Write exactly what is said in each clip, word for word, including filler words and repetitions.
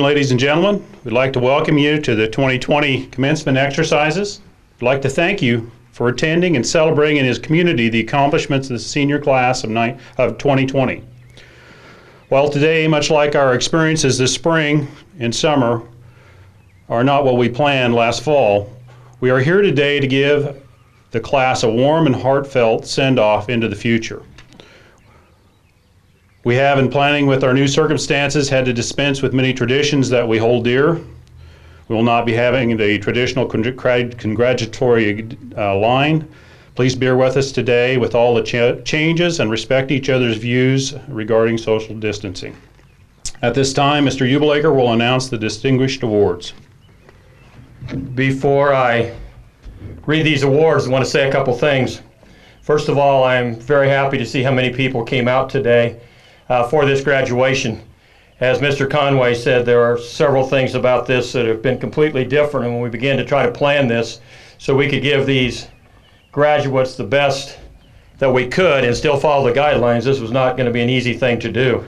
ladies and gentlemen, we'd like to welcome you to the twenty twenty commencement exercises. We'd like to thank you for attending and celebrating in his community the accomplishments of the senior class of, of twenty twenty. While today, much like our experiences this spring and summer, are not what we planned last fall, we are here today to give the class a warm and heartfelt send-off into the future. We have, in planning with our new circumstances, had to dispense with many traditions that we hold dear. We will not be having the traditional congratulatory uh, line. Please bear with us today with all the ch changes and respect each other's views regarding social distancing. At this time, Mister Ubelaker will announce the distinguished awards. Before I read these awards, I want to say a couple things. First of all, I'm very happy to see how many people came out today uh, for this graduation. As Mister Conway said, there are several things about this that have been completely different, and when we began to try to plan this so we could give these graduates the best that we could and still follow the guidelines, this was not going to be an easy thing to do.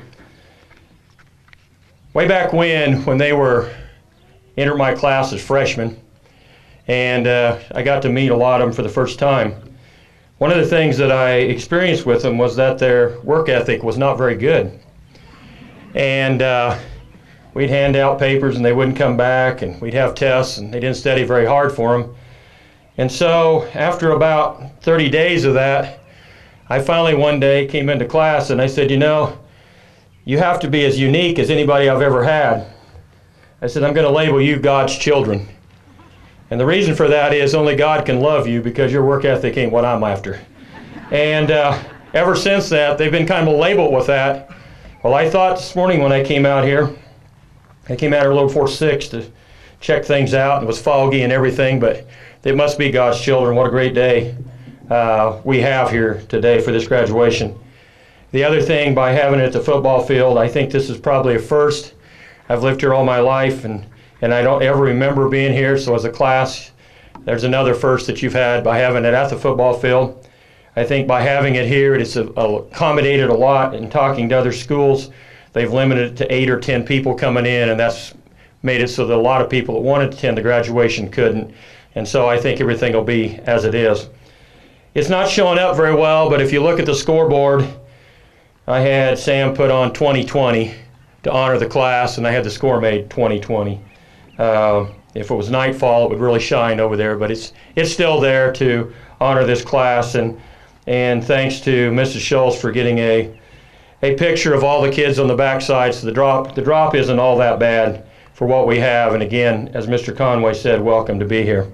Way back when, when they were entered my class as freshmen, and uh, I got to meet a lot of them for the first time. One of the things that I experienced with them was that their work ethic was not very good. And uh, we'd hand out papers and they wouldn't come back, and we'd have tests and they didn't study very hard for them. And so after about thirty days of that, I finally one day came into class and I said, you know, you have to be as unique as anybody I've ever had. I said, I'm going to label you God's children. And the reason for that is only God can love you because your work ethic ain't what I'm after. And uh, ever since that, they've been kind of labeled with that. Well, I thought this morning when I came out here, I came out here a little before six to check things out, and it was foggy and everything, but they must be God's children. What a great day uh, we have here today for this graduation. The other thing, by having it at the football field, I think this is probably a first. I've lived here all my life, and, and I don't ever remember being here, so as a class, there's another first that you've had by having it at the football field. I think by having it here, it's a, a accommodated a lot. In talking to other schools, they've limited it to eight or ten people coming in, and that's made it so that a lot of people that wanted to attend the graduation couldn't. And so I think everything will be as it is. It's not showing up very well, but if you look at the scoreboard, I had Sam put on twenty twenty to honor the class, and I had the score made twenty twenty. Uh, if it was nightfall, it would really shine over there, but it's it's still there to honor this class. And and thanks to Missus Schultz for getting a a picture of all the kids on the backside. So the drop the drop isn't all that bad for what we have. And again, as Mister Conway said, welcome to be here.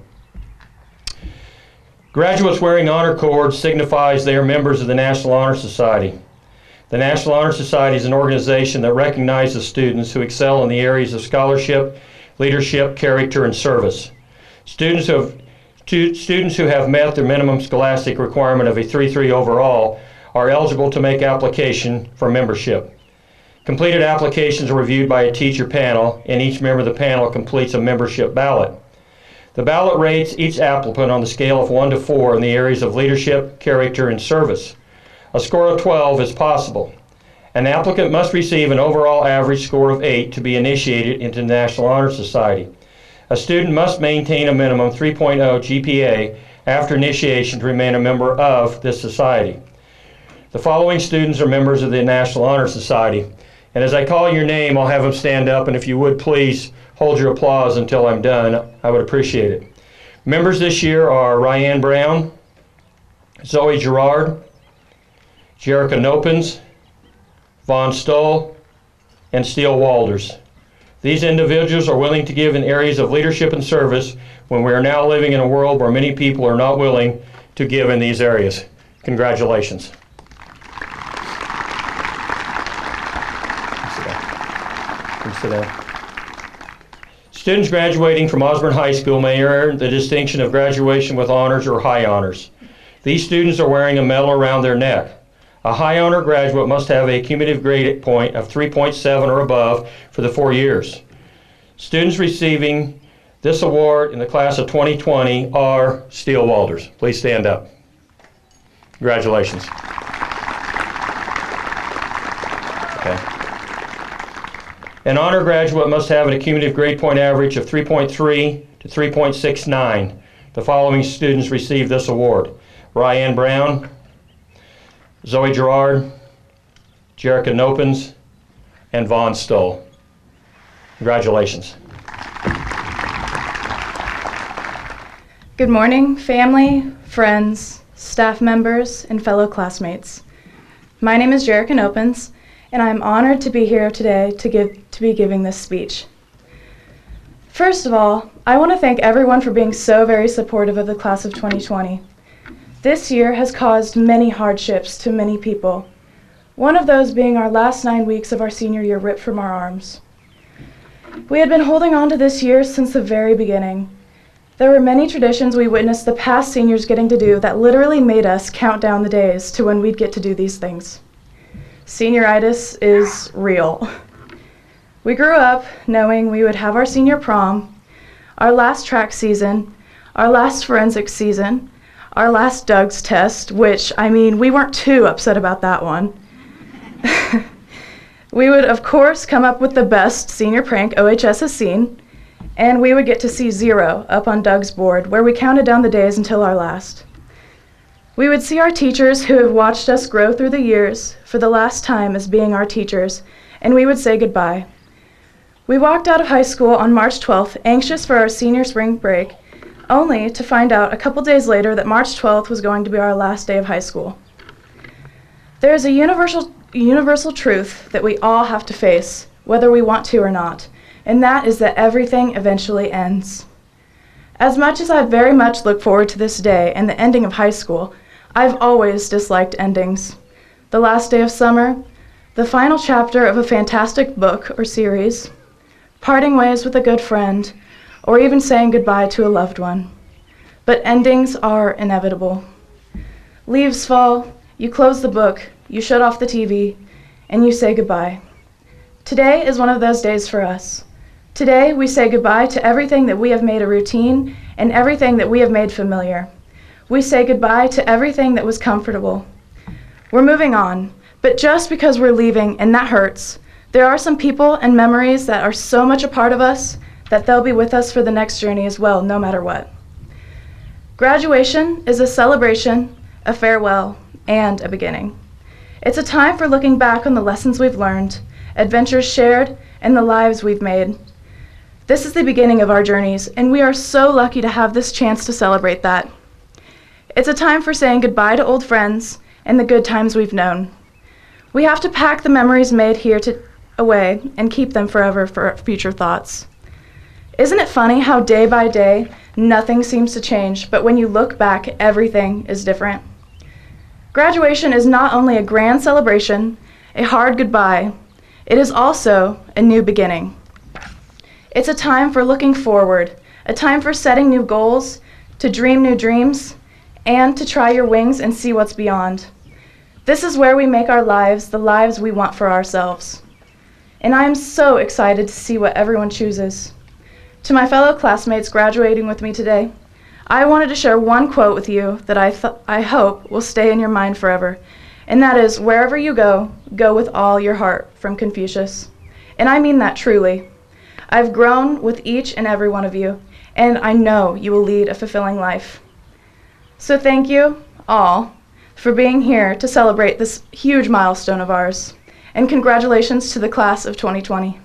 Graduates wearing honor cords signifies they are members of the National Honor Society. The National Honor Society is an organization that recognizes students who excel in the areas of scholarship, leadership, character, and service. Students who have, to, students who have met their minimum scholastic requirement of a three three overall are eligible to make application for membership. Completed applications are reviewed by a teacher panel, and each member of the panel completes a membership ballot. The ballot rates each applicant on the scale of one to four in the areas of leadership, character, and service. A score of twelve is possible. An applicant must receive an overall average score of eight to be initiated into the National Honor Society. A student must maintain a minimum three point oh G P A after initiation to remain a member of this society. The following students are members of the National Honor Society. And as I call your name, I'll have them stand up, and if you would please hold your applause until I'm done, I would appreciate it. Members this year are Rhyann Brown, Zoe Girard, Jerica Nopens, Von Stoll, and Steele Walders. These individuals are willing to give in areas of leadership and service when we are now living in a world where many people are not willing to give in these areas. Congratulations. Please sit down. Students graduating from Osborne High School may earn the distinction of graduation with honors or high honors. These students are wearing a medal around their neck. A high honor graduate must have a cumulative grade point of three point seven or above for the four years. Students receiving this award in the class of twenty twenty are Steele Walders. Please stand up. Congratulations. Okay. An honor graduate must have an accumulative grade point average of three point three to three point six nine. The following students receive this award: Rhyann Brown, Zoe Girard, Jerica Nopens, and Vaughn Stoll. Congratulations. Good morning, family, friends, staff members, and fellow classmates. My name is Jerica Nopens, and I'm honored to be here today to, give, to be giving this speech. First of all, I want to thank everyone for being so very supportive of the class of twenty twenty. This year has caused many hardships to many people, one of those being our last nine weeks of our senior year ripped from our arms. We had been holding on to this year since the very beginning. There were many traditions we witnessed the past seniors getting to do that literally made us count down the days to when we'd get to do these things. Senioritis is real. We grew up knowing we would have our senior prom, our last track season, our last forensics season, our last Doug's test, which, I mean, we weren't too upset about that one. We would, of course, come up with the best senior prank O H S has seen, and we would get to see zero up on Doug's board, where we counted down the days until our last. We would see our teachers who have watched us grow through the years for the last time as being our teachers, and we would say goodbye. We walked out of high school on March twelfth, anxious for our senior spring break, only to find out a couple days later that March twelfth was going to be our last day of high school. There is a universal, universal truth that we all have to face, whether we want to or not, and that is that everything eventually ends. As much as I very much look forward to this day and the ending of high school, I've always disliked endings. The last day of summer, the final chapter of a fantastic book or series, parting ways with a good friend, or even saying goodbye to a loved one. But endings are inevitable. Leaves fall, you close the book, you shut off the T V, and you say goodbye. Today is one of those days for us. Today we say goodbye to everything that we have made a routine and everything that we have made familiar. We say goodbye to everything that was comfortable. We're moving on, but just because we're leaving, and that hurts, there are some people and memories that are so much a part of us that they'll be with us for the next journey as well, no matter what. Graduation is a celebration, a farewell, and a beginning. It's a time for looking back on the lessons we've learned, adventures shared, and the lives we've made. This is the beginning of our journeys, and we are so lucky to have this chance to celebrate that. It's a time for saying goodbye to old friends and the good times we've known. We have to pack the memories made here to, away and keep them forever for future thoughts. Isn't it funny how day by day, nothing seems to change, but when you look back, everything is different? Graduation is not only a grand celebration, a hard goodbye, it is also a new beginning. It's a time for looking forward, a time for setting new goals, to dream new dreams, and to try your wings and see what's beyond. This is where we make our lives the lives we want for ourselves. And I am so excited to see what everyone chooses. To my fellow classmates graduating with me today, I wanted to share one quote with you that I, th- I hope will stay in your mind forever, and that is, wherever you go, go with all your heart, from Confucius. And I mean that truly. I've grown with each and every one of you, and I know you will lead a fulfilling life. So thank you all for being here to celebrate this huge milestone of ours, and congratulations to the class of twenty twenty.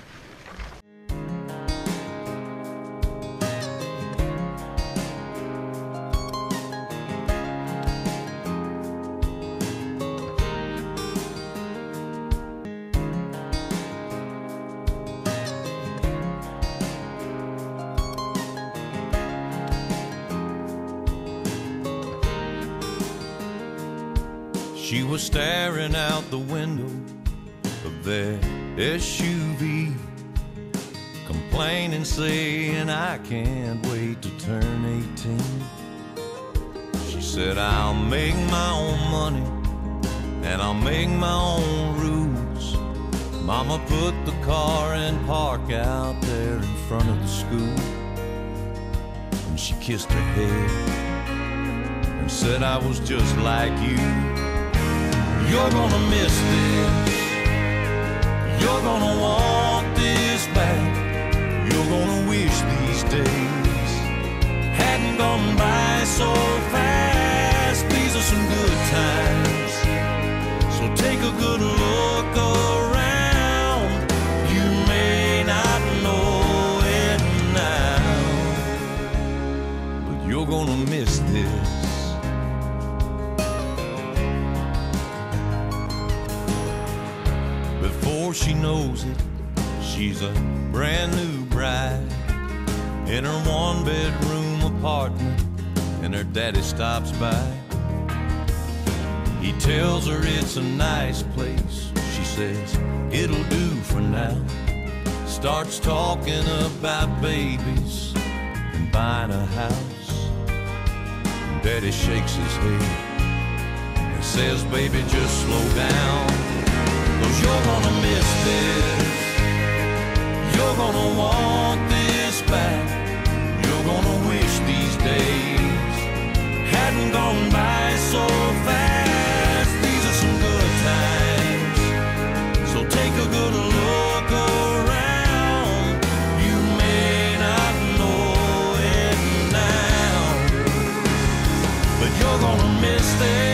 She was staring out the window of their S U V, complaining, saying, I can't wait to turn eighteen. She said, I'll make my own money and I'll make my own rules. Mama put the car in park out there in front of the school, and she kissed her head and said, I was just like you. You're gonna miss this, you're gonna want this back, you're gonna wish these days hadn't gone by so fast. These are some good times, so take a good look around. You may not know it now, but you're gonna miss this. Before she knows it, she's a brand new bride in her one bedroom apartment, and her daddy stops by. He tells her it's a nice place. She says it'll do for now. Starts talking about babies and buying a house. And Daddy shakes his head and says, baby, just slow down, 'cause you're gonna miss this. You're gonna want this back. You're gonna wish these days hadn't gone by so fast. These are some good times, so take a good look around. You may not know it now, but you're gonna miss this.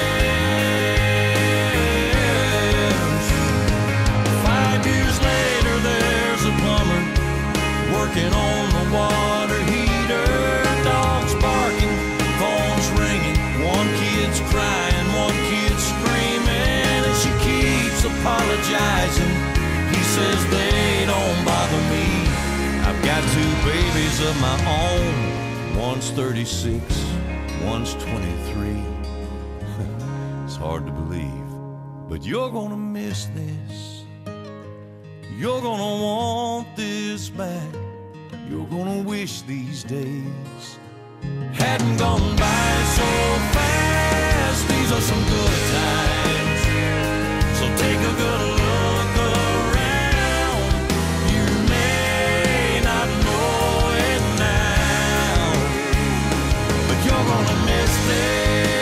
Five years later, there's a plumber working on the water heater. Dogs barking, phones ringing, one kid's crying, one kid's screaming, and she keeps apologizing. He says they don't bother me. I've got two babies of my own. One's thirty-six, one's twenty-three. It's hard to believe, but you're gonna miss this. You're gonna want this back. You're gonna wish these days hadn't gone by so fast. These are some good times, so take a good look around. You may not know it now, but you're gonna miss this.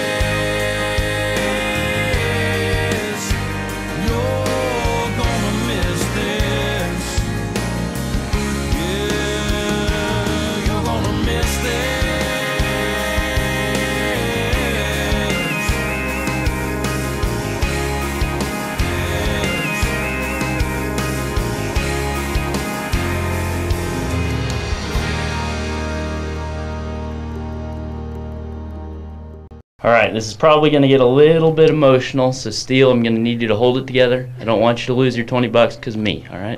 You're gonna miss this. Yeah, you're gonna miss this. All right, this is probably going to get a little bit emotional, so Steele, I'm going to need you to hold it together. I don't want you to lose your twenty bucks because of me, all right?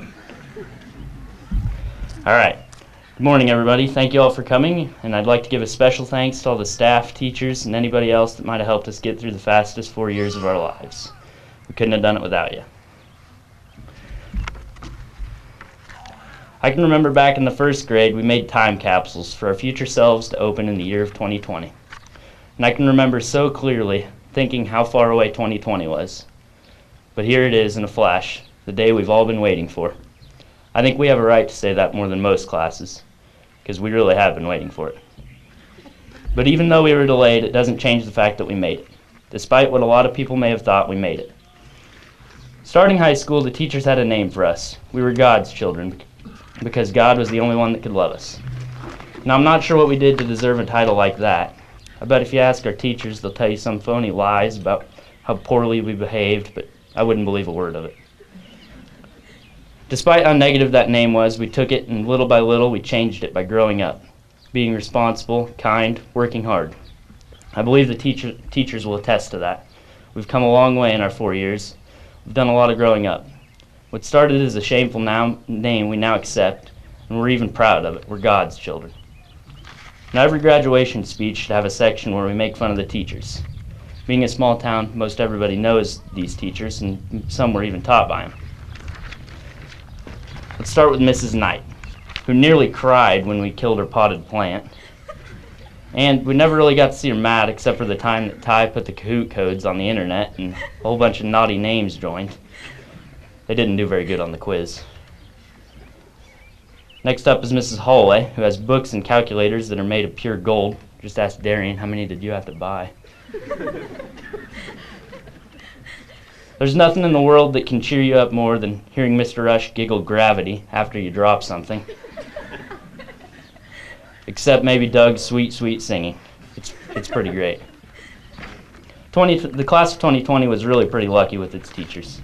All right. Good morning, everybody. Thank you all for coming, and I'd like to give a special thanks to all the staff, teachers, and anybody else that might have helped us get through the fastest four years of our lives. We couldn't have done it without you. I can remember back in the first grade, we made time capsules for our future selves to open in the year of twenty twenty. And I can remember so clearly thinking how far away twenty twenty was. But here it is in a flash, the day we've all been waiting for. I think we have a right to say that more than most classes, because we really have been waiting for it. But even though we were delayed, it doesn't change the fact that we made it, despite what a lot of people may have thought. We made it. Starting high school, the teachers had a name for us. We were God's children, because God was the only one that could love us. Now, I'm not sure what we did to deserve a title like that. I bet if you ask our teachers, they'll tell you some phony lies about how poorly we behaved, but I wouldn't believe a word of it. Despite how negative that name was, we took it, and little by little we changed it by growing up, being responsible, kind, working hard. I believe the teacher, teachers will attest to that. We've come a long way in our four years. We've done a lot of growing up. What started as a shameful now, name we now accept, and we're even proud of it. We're God's children. Now, every graduation speech should have a section where we make fun of the teachers. Being a small town, most everybody knows these teachers, and some were even taught by them. Let's start with Missus Knight, who nearly cried when we killed her potted plant. And we never really got to see her mad, except for the time that Ty put the Kahoot codes on the internet and a whole bunch of naughty names joined. They didn't do very good on the quiz. Next up is Missus Holloway, who has books and calculators that are made of pure gold. Just ask Darrien, how many did you have to buy? There's nothing in the world that can cheer you up more than hearing Mister Rush giggle gravity after you drop something. Except maybe Doug's sweet, sweet singing. It's, it's pretty great. twenty, the class of twenty twenty was really pretty lucky with its teachers.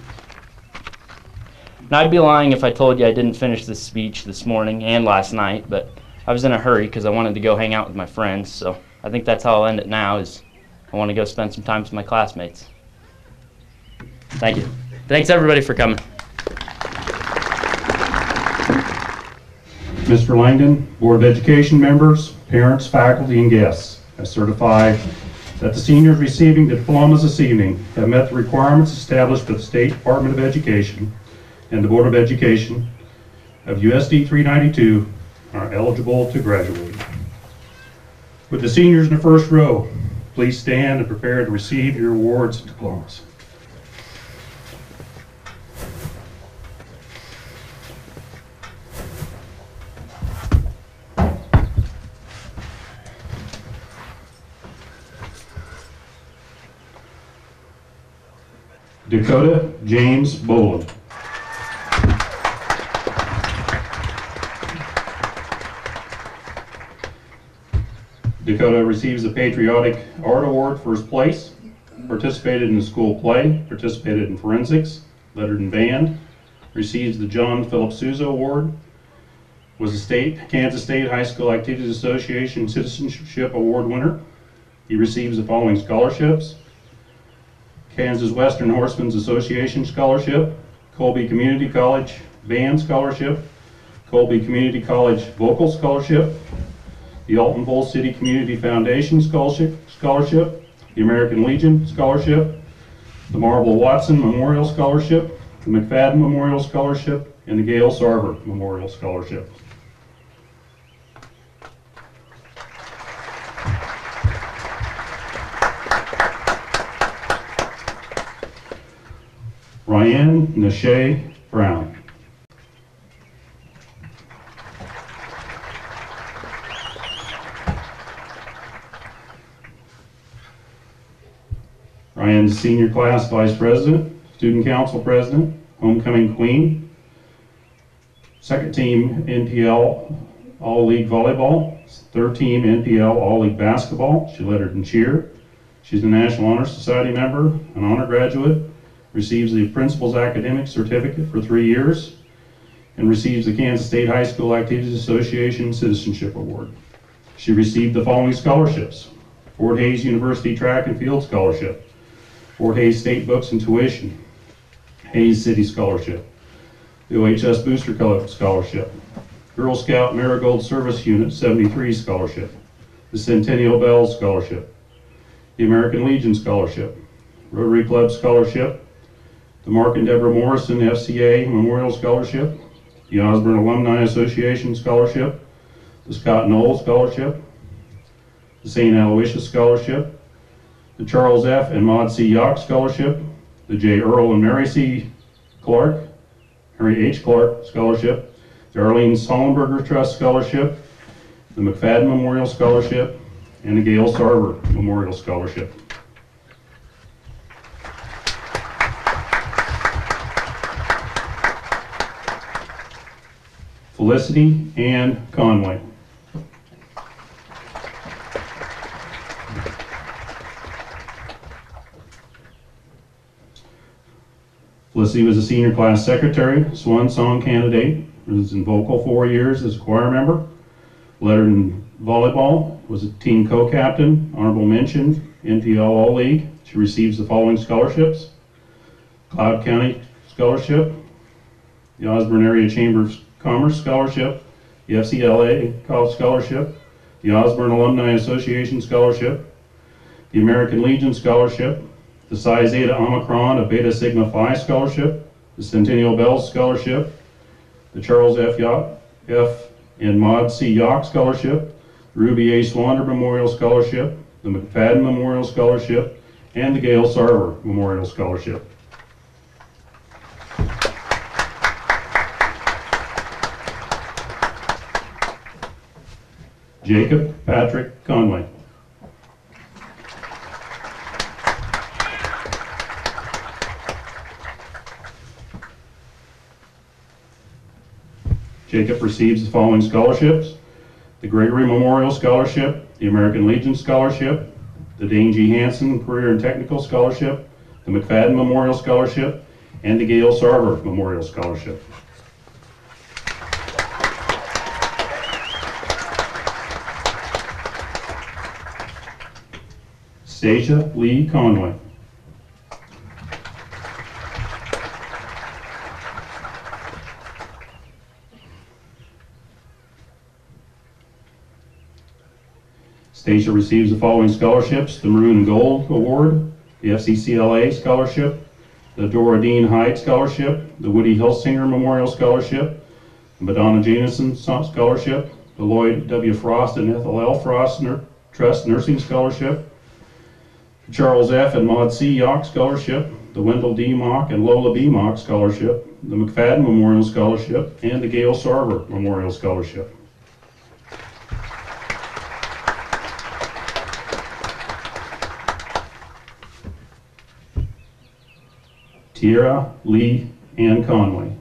Now, I'd be lying if I told you I didn't finish this speech this morning and last night, but I was in a hurry because I wanted to go hang out with my friends, so I think that's how I'll end it now, is I want to go spend some time with my classmates. Thank you. Thanks, everybody, for coming. Mister Langdon, Board of Education members, parents, faculty, and guests, I certify that the seniors receiving the diplomas this evening have met the requirements established by the State Department of Education and the Board of Education of U S D three ninety-two are eligible to graduate. With the seniors in the first row, please stand and prepare to receive your awards and diplomas. Dakota James Boland. Dakota receives the Patriotic Art Award first place, participated in the school play, participated in forensics, lettered in band, receives the John Philip Sousa Award, was a state Kansas State High School Activities Association Citizenship Award winner. He receives the following scholarships: Kansas Western Horsemen's Association Scholarship, Colby Community College Band Scholarship, Colby Community College Vocal Scholarship, the Altonville City Community Foundation Scholarship, Scholarship, the American Legion Scholarship, the Marvel Watson Memorial Scholarship, the McFadden Memorial Scholarship, and the Gail Sarver Memorial Scholarship. Rhyann Nashae Brown. Ryan's senior class vice president, student council president, homecoming queen, second team N P L All-League Volleyball, third team N P L All-League Basketball. She lettered in cheer. She's a National Honor Society member, an honor graduate, receives the Principal's Academic Certificate for three years, and receives the Kansas State High School Activities Association Citizenship Award. She received the following scholarships: Fort Hays University Track and Field Scholarship, Fort Hays State Books and Tuition, Hays City Scholarship, the O H S Booster Club Scholarship, Girl Scout Marigold Service Unit seventy-three Scholarship, the Centennial Bell Scholarship, the American Legion Scholarship, Rotary Club Scholarship, the Mark and Deborah Morrison F C A Memorial Scholarship, the Osborne Alumni Association Scholarship, the Scott Knoll Scholarship, the Saint Aloysius Scholarship, the Charles F. and Maud C. Yock Scholarship, the J. Earl and Mary C. Clark, Harry H. Clark Scholarship, the Arlene Sollenberger Trust Scholarship, the McFadden Memorial Scholarship, and the Gail Sarver Memorial Scholarship. Felicity Ann Conway. Felicity was a senior class secretary, swan song candidate, was in vocal four years as a choir member, lettered in volleyball, was a team co-captain, honorable mention, N P L All-League. She receives the following scholarships: Cloud County Scholarship, the Osborne Area Chamber of Commerce Scholarship, the F C L A College Scholarship, the Osborne Alumni Association Scholarship, the American Legion Scholarship, the Psi Zeta Omicron of Beta Sigma Phi Scholarship, the Centennial Bell Scholarship, the Charles F. Yock, F. and Maud C. Yock Scholarship, the Ruby A. Swander Memorial Scholarship, the McFadden Memorial Scholarship, and the Gail Sarver Memorial Scholarship. Jacob Patrick Conway. Jacob receives the following scholarships: the Gregory Memorial Scholarship, the American Legion Scholarship, the Dane G. Hansen Career and Technical Scholarship, the McFadden Memorial Scholarship, and the Gail Sarver Memorial Scholarship. Stasha Lee Conway. Stasha receives the following scholarships: the Maroon and Gold Award, the F C C L A Scholarship, the Dora Dean Hyde Scholarship, the Woody Hilsinger Memorial Scholarship, the Madonna Jameson Scholarship, the Lloyd W. Frost and Ethel L. Frost Nur- Trust Nursing Scholarship, the Charles F. and Maud C. Yock Scholarship, the Wendell D. Mock and Lola B. Mock Scholarship, the McFadden Memorial Scholarship, and the Gail Sarver Memorial Scholarship. Tierra Lee Ann Conway.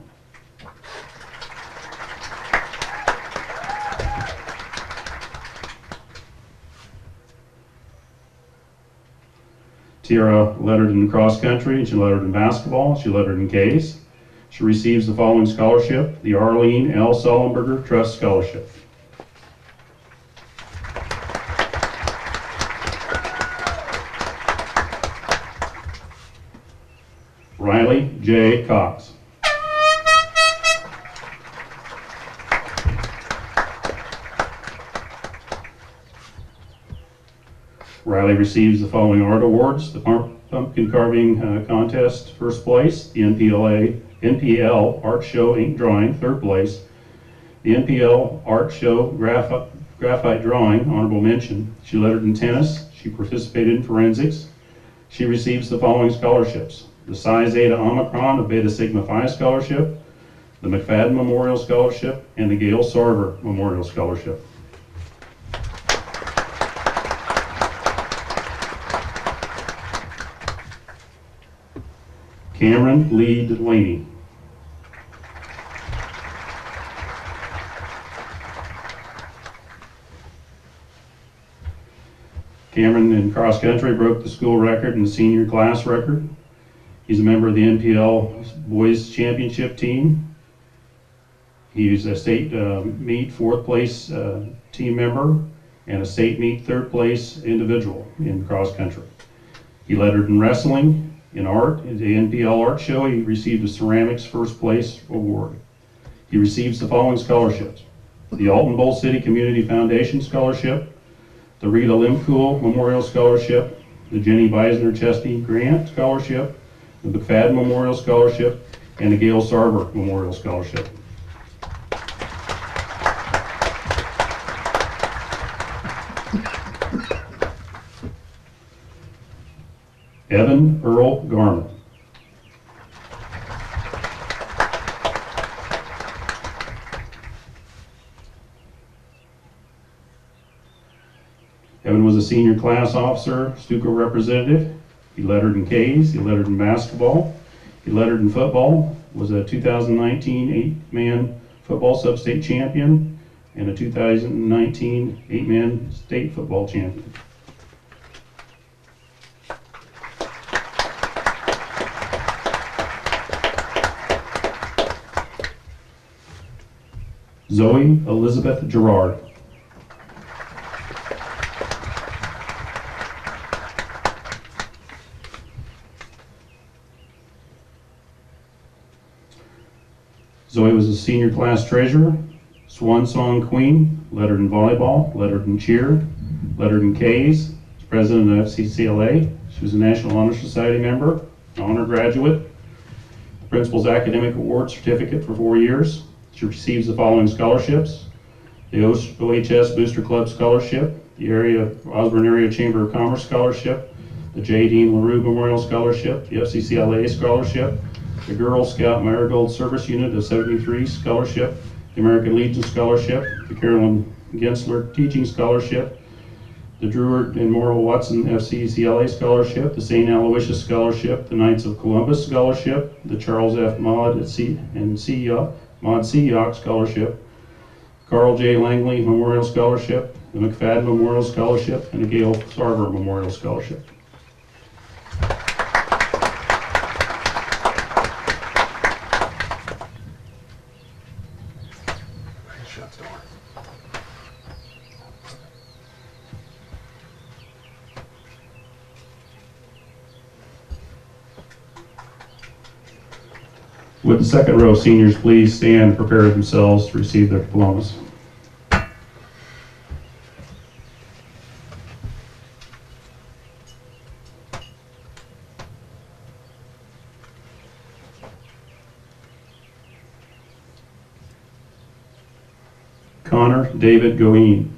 Tierra lettered in cross country, she lettered in basketball, she lettered in case. She receives the following scholarship: the Arlene L. Sullenberger Trust Scholarship. Rylie Jae Cox. Rylie receives the following art awards: the Pumpkin Carving uh, Contest, first place; the N P L A, N P L Art Show Ink Drawing, third place; the N P L Art Show Graph Graphite Drawing, honorable mention. She lettered in tennis. She participated in forensics. She receives the following scholarships: the Psi Zeta Omicron of Beta Sigma Phi Scholarship, the McFadden Memorial Scholarship, and the Gail Sarver Memorial Scholarship. Cameron Lee Delaney. Cameron in cross country broke the school record and the senior class record. He's a member of the N P L Boys Championship team. He's a state uh, meet fourth place uh, team member and a state meet third place individual in cross country. He lettered in wrestling. In art, at the N P L Art Show, he received a ceramics first place award. He receives the following scholarships: the Alton Bowl City Community Foundation Scholarship, the Rita Limcool Memorial Scholarship, the Jenny Beisner Chesney Grant Scholarship, the McFadden Memorial Scholarship, and the Gail Sarver Memorial Scholarship. Evan Earl Garman. Evan was a senior class officer, Stuco representative. He lettered in K's, he lettered in basketball, he lettered in football, was a two thousand nineteen eight-man football sub-state champion, and a two thousand nineteen eight-man state football champion. Zoe Elizabeth Girard. Zoe was a senior class treasurer, swan song queen, lettered in volleyball, lettered in cheer, lettered in K's, was president of F C C L A. She was a National Honor Society member, honor graduate, Principal's Academic Award Certificate for four years. She receives the following scholarships: the O H S Booster Club Scholarship, the area Osborne Area Chamber of Commerce Scholarship, the J. Dean LaRue Memorial Scholarship, the F C C L A Scholarship, the Girl Scout Marigold Service Unit of seventy-three Scholarship, the American Legion Scholarship, the Carolyn Gensler Teaching Scholarship, the Druid and Morrill Watson F C C L A Scholarship, the Saint Aloysius Scholarship, the Knights of Columbus Scholarship, the Charles F. Maud and C. Maud Seayock Scholarship, Carl J. Langley Memorial Scholarship, the McFadden Memorial Scholarship, and the Gail Sarver Memorial Scholarship. Would the second row seniors please stand and prepare themselves to receive their diplomas. Connor David Goheen.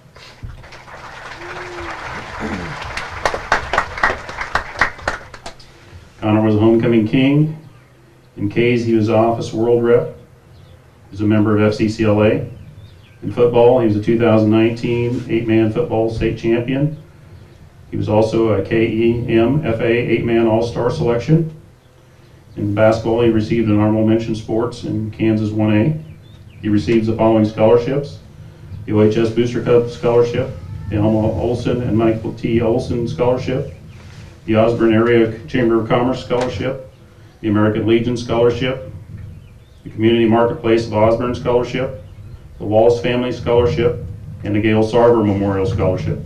Connor was a homecoming king. In K's, he was Office World Rep. He was a member of F C C L A. In football, he was a two thousand nineteen eight-man football state champion. He was also a K E M F A eight-man all-star selection. In basketball, he received an honorable mention sports in Kansas one A. He receives the following scholarships: the O H S Booster Club Scholarship, the Elma Olson and Michael T. Olson Scholarship, the Osborne Area Chamber of Commerce Scholarship, the American Legion Scholarship, the Community Marketplace of Osborne Scholarship, the Wallace Family Scholarship, and the Gail Sarver Memorial Scholarship.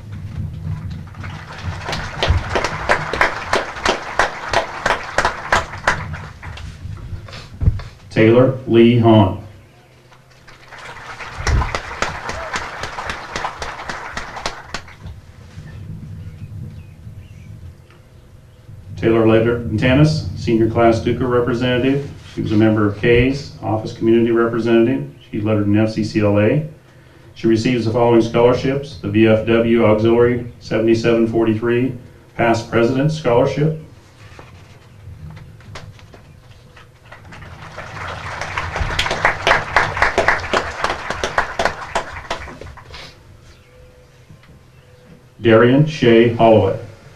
Taylor Lee Hahn. Taylor lettered in tennis, senior class Duca representative. She was a member of K's, office community representative. She lettered in F C C L A. She receives the following scholarships: the V F W Auxiliary seventy-seven forty-three Past President Scholarship, Darrien Shay Holloway.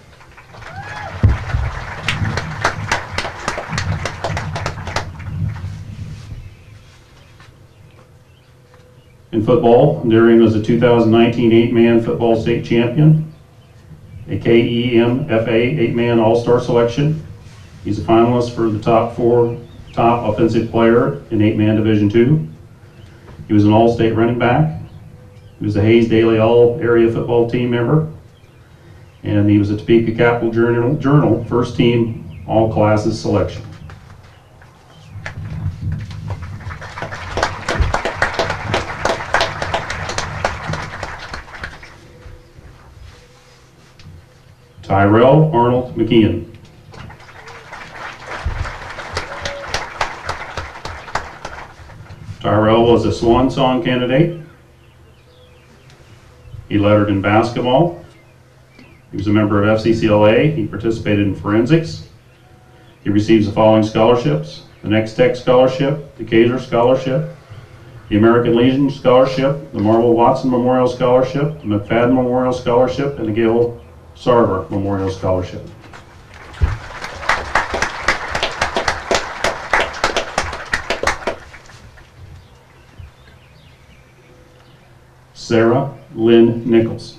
In football, Darrien was a two thousand nineteen eight-man football state champion, a K E M F A eight-man all-star selection. He's a finalist for the top four top offensive player in eight-man Division two. He was an all-state running back. He was a Hayes Daily All-Area Football Team member. And he was a Topeka Capital Journal, Journal first team all classes selection. Tyrell Arnold McKeon. Tyrell was a swan song candidate. He lettered in basketball. He was a member of F C C L A. He participated in forensics. He receives the following scholarships: the Next Tech Scholarship, the Kaiser Scholarship, the American Legion Scholarship, the Marvel Watson Memorial Scholarship, the McFadden Memorial Scholarship, and the Gail Sarver Memorial Scholarship. Sarah Lynn Nichols.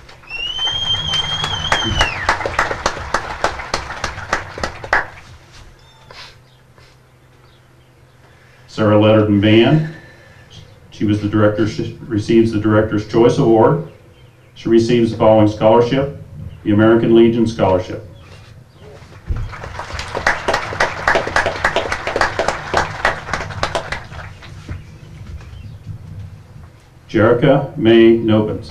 Sarah lettered in band. She was the director, she receives the Director's Choice Award. She receives the following scholarship: the American Legion Scholarship. Jerica May Nopens.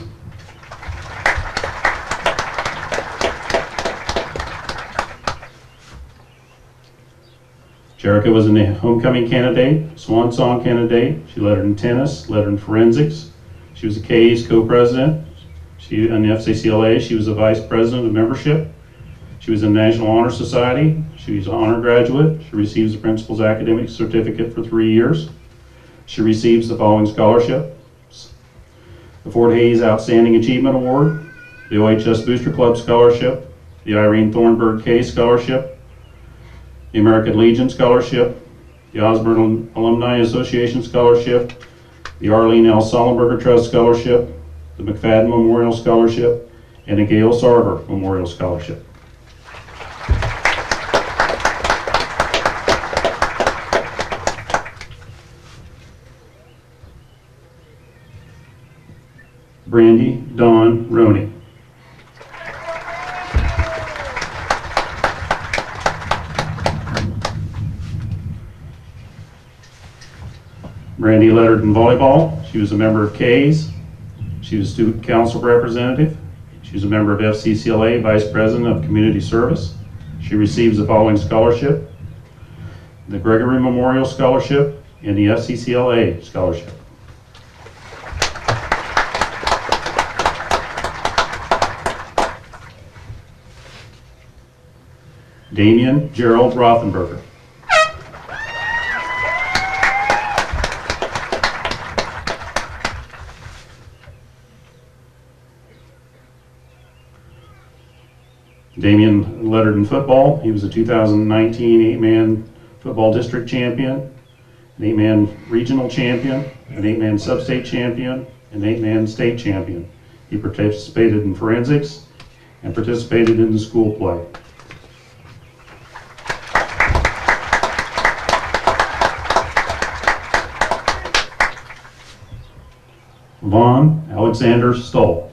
Jerica was a homecoming candidate, swan song candidate. She lettered in tennis, lettered in forensics. She was a K's co-president. She, in the F C C L A, she was the vice president of membership. She was in the National Honor Society. She was an honor graduate. She receives the principal's academic certificate for three years. She receives the following scholarships: the Fort Hayes Outstanding Achievement Award, the O H S Booster Club Scholarship, the Irene Thornburg K Scholarship, the American Legion Scholarship, the Osborne Alumni Association Scholarship, the Arlene L. Sullenberger Trust Scholarship, the McFadden Memorial Scholarship, and the Gail Sarver Memorial Scholarship. Brandy Dawn Roney. Brandy lettered in volleyball. She was a member of K's. She was student council representative. She was a member of F C C L A, Vice President of Community Service. She receives the following scholarship: the Gregory Memorial Scholarship and the F C C L A Scholarship. Damian Gerald Rothenberger. Damian lettered in football. He was a two thousand nineteen eight-man football district champion, an eight-man regional champion, an eight-man sub-state champion, and an eight-man state champion. He participated in forensics and participated in the school play. Vaughn Alexander Stoll.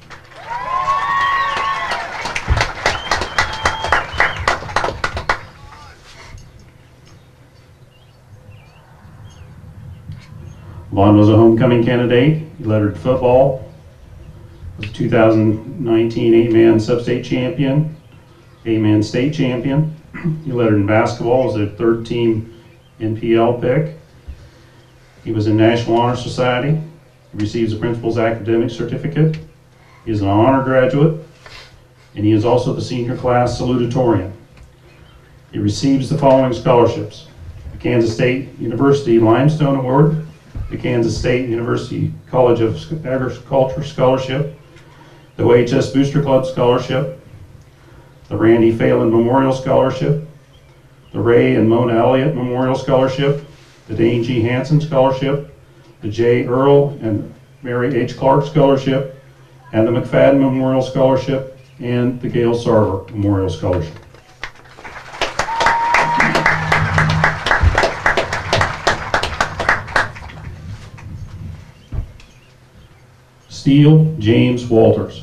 Vaughn was a homecoming candidate. He lettered football, was a two thousand nineteen eight-man sub-state champion, eight-man state champion. He lettered in basketball, was a third-team N P L pick. He was in National Honor Society. He receives a Principal's Academic Certificate. He is an honor graduate, and he is also the senior class salutatorian. He receives the following scholarships: the Kansas State University Limestone Award, the Kansas State University College of Agriculture Scholarship, the O H S Booster Club Scholarship, the Randy Phelan Memorial Scholarship, the Ray and Mona Elliott Memorial Scholarship, the Dane G. Hansen Scholarship, the J. Earl and Mary H. Clark Scholarship, and the McFadden Memorial Scholarship, and the Gail Sarver Memorial Scholarship. Steele James Walters.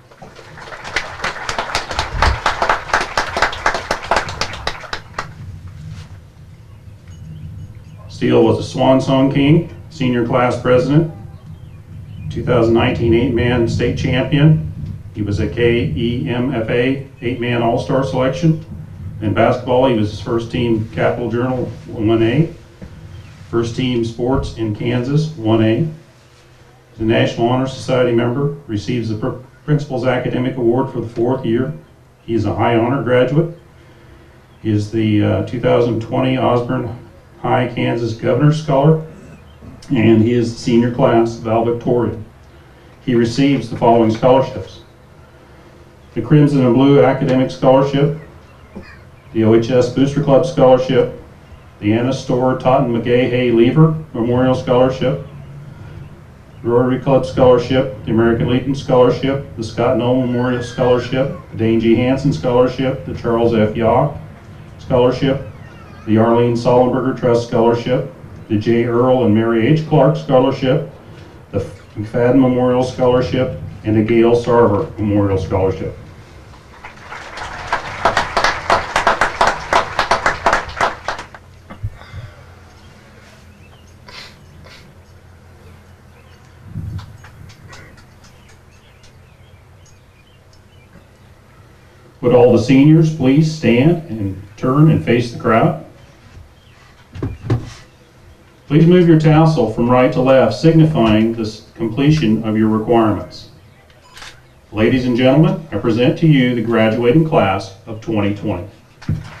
Steele was a Swan Song King, senior class president, two thousand nineteen eight-man state champion. He was a K E M F A eight-man all-star selection. In basketball, he was his first team Capital Journal one A, first team sports in Kansas one A. He's a National Honor Society member, receives the Pr- Principal's Academic Award for the fourth year. He is a high honor graduate. He is the uh, two thousand twenty Osborne High Kansas Governor's Scholar, and he is the senior class valedictorian. He receives the following scholarships: the Crimson and Blue Academic Scholarship, the O H S Booster Club Scholarship, the Anna Storr Totten McGay Hay Lever Memorial Scholarship, the Rotary Club Scholarship, the American Legion Scholarship, the Scott Knoll Memorial Scholarship, the Dane G. Hansen Scholarship, the Charles F. Yaw Scholarship, the Arlene Sullenberger Trust Scholarship, the J. Earl and Mary H. Clark Scholarship, the McFadden Memorial Scholarship, and the Gail Sarver Memorial Scholarship. Would all the seniors please stand and turn and face the crowd? Please move your tassel from right to left, signifying the completion of your requirements. Ladies and gentlemen, I present to you the graduating class of twenty twenty.